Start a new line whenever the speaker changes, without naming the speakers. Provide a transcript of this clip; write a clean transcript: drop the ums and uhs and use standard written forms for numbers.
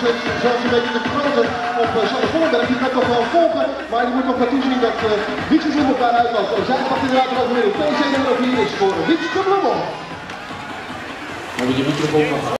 zit zelfs een beetje te kronen op Sander Vollenberg. Die gaat toch wel volgen, maar die moet nog naartoe zien dat Wietse Bloemel daar uitloopt. En zij pakt inderdaad er ook weer in. PC nummer 4 is voor Wietse Bloemel.
Hebben je microfoon nog?